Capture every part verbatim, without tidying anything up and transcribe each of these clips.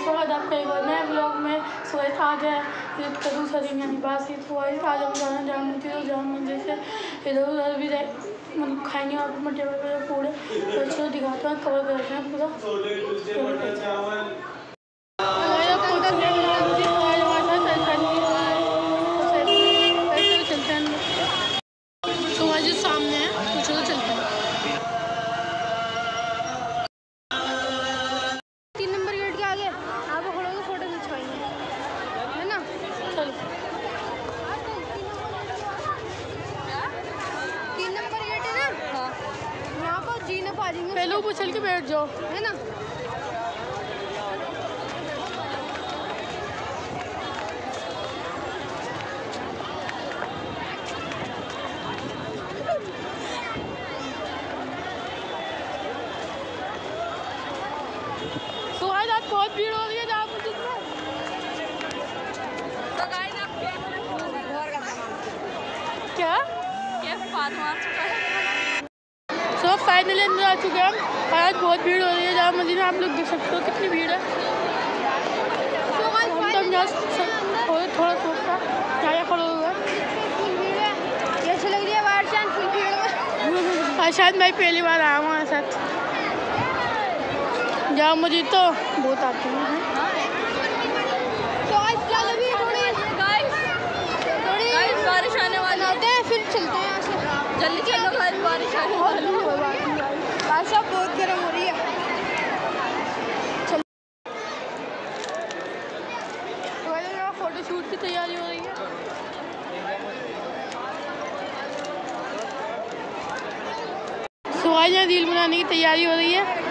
स्वागत आपका एक और नए ब्लॉग में। सो आज है ईद का दूसरा दिन यानी बासी। तो आज हम जाना जाम मंदिर और जाम मंदिर से इधर उधर भी मतलब खाएंगे और मटे वगैरह पूरे तो दिखाते हैं, कवर करते हैं पूरा। सामने है तो चलो चलते हैं। तीन नंबर गेट के आगे आपको खड़े होकर फोटो खिंचवाएंगे, है ना? चलो तीन नंबर गेट है ना? हाँ, यहाँ पर जी ना पा जाएंगे। पहले ऊपर चल के बैठ जाओ, है ना? आज बहुत भीड़ हो रही है जाम मंदिर में। तो गाइस आप घर का सामान क्या क्या बात मार चुका है। सो फाइनली अंदर आ चुके हैं हम। आज बहुत भीड़ हो रही है जाम मंदिर में, आप लोग देख सकते हो कितनी भीड़ है। तो गाइस फाइनली थोड़ा सोचता क्या खड़े हुए फुल भीड़ है, कैसे लग रही है बाहर से फुल भीड़ में? आज शायद मैं पहली बार आया हूँ हमारे साथ जाम मंदिर, तो बहुत आते हैं। तो आज क्या लगी थोड़ी गाइस थोड़ी गाइस बारिश आने वाली है, फिर चलते हैं यहाँ से। जल्दी चलो गाइस, बारिश आने वाली है। आज सब बहुत गर्म हो रही है। चलो तो यहाँ फोटो शूट की तैयारी हो रही है। तो आज यहाँ रील बनाने की तैयारी हो रही है।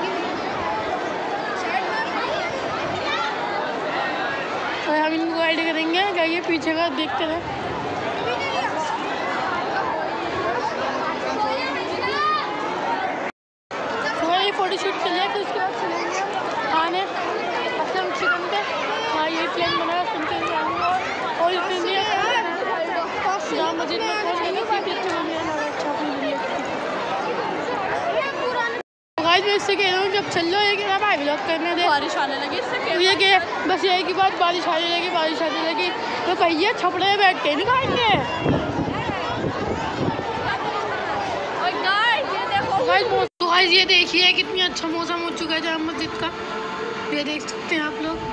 और हम इनको गाइड करेंगे, क्या ये पीछे का देखते रहे। तो ये फोटो शूट कर लिया, फिर उसके बाद चलेंगे आने असम चिकन पे। हाँ ये प्लान बना सुनते हुए आएंगे और इतने लिए जाम मस्जिद में पहुँच गए फिर अच्छा बन गया अच्छा अपनी। आज मैं इससे कह रहा हूँ जब चल लो एक ना भाई ब्लॉग करने दे, बारिश आने लगी इससे ये कि बस यही की बात, बारिश आने लगी बारिश आने लगी तो कहिए छपड़े में बैठ के नहीं खाएंगे। तो आज ये देखिए कितनी अच्छा मौसम हो चुका है जाम मस्जिद का, ये देख सकते हैं आप लोग।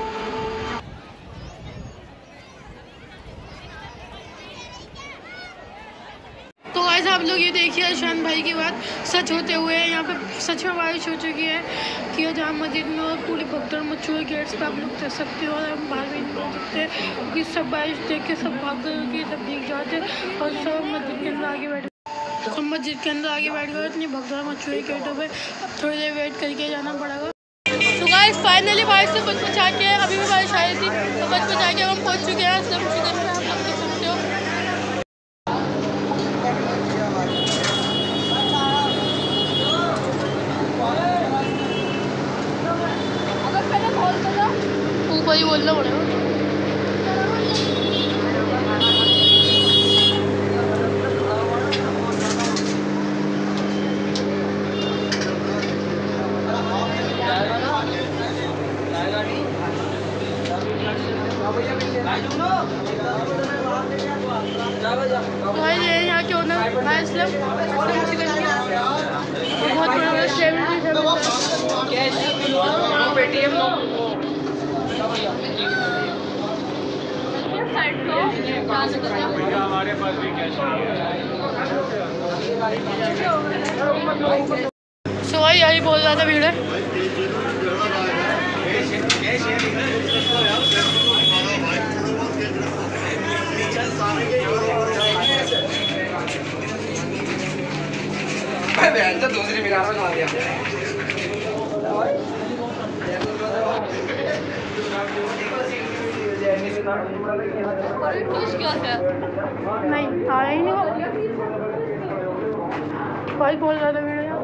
तो आज आप लोग ये देखिए अशान भाई की बात सच होते हुए यहाँ पे सच में बारिश हो चुकी है कि जाम मस्जिद में और पूरी भगदड़ मची हुई। गेट्स पे आप लोग चल सकते हो और हम बाहर भी नहीं निकल सकते क्योंकि सब बारिश देख के सब भाग गए, सब भीग जाते और सब मस्जिद के अंदर आगे बैठ गए सब मस्जिद के अंदर आगे बैठ गए। इतनी भगदड़ मची हुई गेटों पर, अब थोड़ी देर वेट करके जाना पड़ेगा। तो गाइस फाइनली बारिश से बच बचा के, अभी भी बारिश आई थी तो बच बचा के हम पहुँच चुके हैं सब चिकन में, आप लोग देख सकते हो। ऊपर ही बोलना पड़ेगा। यहाँ के ओनर भाई इस्लाम चिकन बहुत बड़ा पेटीएम हमारे पास भी कैश है। सो भाई यही बहुत ज़्यादा भीड़ है। दूसरी मीनार में दिया नहीं आया ही नहीं भाई, बहुत ज़्यादा भीड़ है।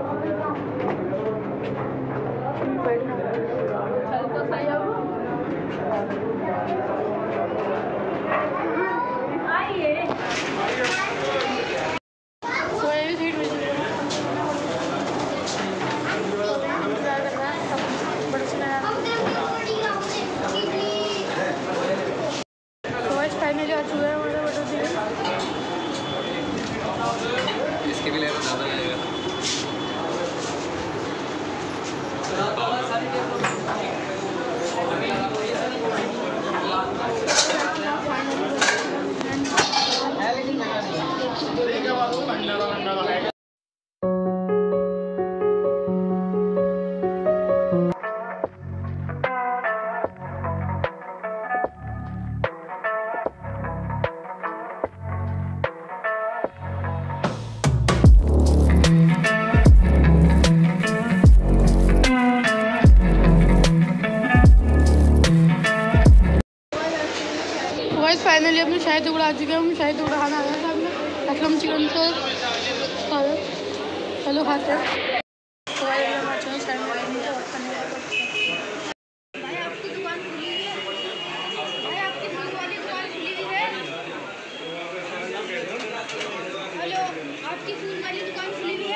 इसके भी लेना ज़्यादा लगेगा। फाइनली अपने शाही टुकड़ा आ चुके हैं। हम शाही टुकड़ा खाना आया था हमने असलम चिकन से। चलो खाते हैं। हेलो, आपकी फूल वाली दुकान खुली हुई है?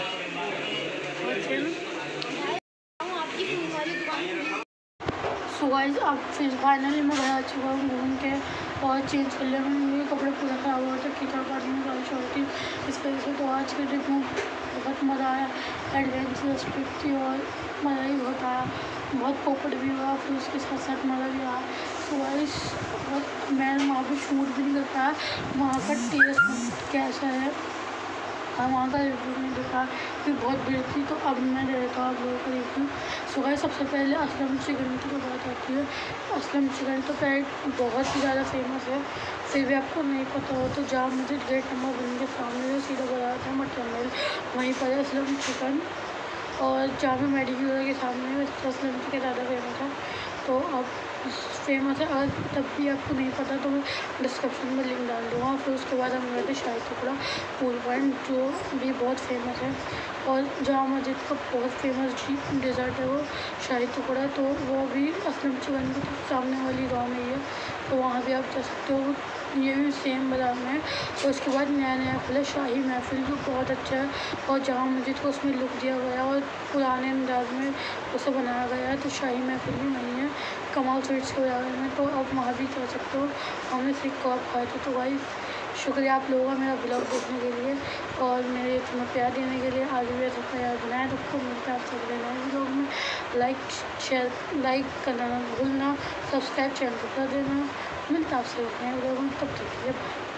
आपकी फूल वाली दुकान खुली है? सो गाइस अब फिर फाइनली मैं घर आ चुका हूँ घूम के और चेंज कर लिया मैंने। मेरे कपड़े पूरा ख़राब हुआ था, खींचा पानी में बारिश हो रही थी इस वजह से। तो आज के ट्रिप में बहुत मज़ा आया, एडवेंचरस ट्रिप थी और मज़ा ही बहुत आया। बहुत पोपट भी हुआ, फिर उसके साथ साथ मज़ा भी आया। सो गाइस बहुत मैं वहाँ पर शूट भी नहीं कर पाया, वहाँ का टेस्ट कैसा है और वहाँ का रिव्यू नहीं देखा फिर बहुत भीड़ थी। तो अब मैं दे देता हूँ आप लोगों को रिव्यू। सो गाइस सबसे पहले असलम चिकन की तो बात आती है। असलम चिकन तो पैट बहुत ही ज़्यादा फेमस है, फिर भी आपको नहीं पता हो तो जहाँ मुझे गेट नंबर वन के सामने जो सीधा बाजार था मटन, वहीं पर है असलम चिकन। और जामा मेडिकल के सामने असलम चिकन ज़्यादा फेमस है। तो अब फेमस है, अगर तब भी आपको नहीं पता तो मैं डिस्क्रिप्शन में लिंक डाल दूँगा। फिर उसके बाद हम गए थे शाही टुकड़ा पूल पॉइंट जो भी बहुत फेमस है। और जामा मस्जिद का बहुत फेमस डेज़र्ट है वो शाही टुकड़ा, तो वो भी असलम चिकन के सामने वाली गाँव में ही है। तो वहाँ भी आप जा सकते हो, ये भी सेम बाज़ार में है। और उसके बाद नया नया खुला शाही महफिल जो बहुत अच्छा है और जामा मस्जिद को उसमें लुक दिया गया और पुराने अंदाज में उसे बनाया गया है। तो शाही महफिल भी वहीं है कमाल स्वीट्स के बारे में, तो आप वहाँ भी जा सकते हो। हमने सीख कबाब खाए थे। तो भाई शुक्रिया आप लोगों का मेरा ब्लॉग देखने के लिए और मेरे इतना प्यार देने के लिए। आगे भी ऐसा प्यार बनाए रखो। मिलता है आपसे अगले नए ब्लॉग में। लाइक शेयर लाइक करना ना भूलना, सब्सक्राइब चैनल को कर देना। मिलता है आपसे नए ब्लॉग में, तब तक के लिए बाय।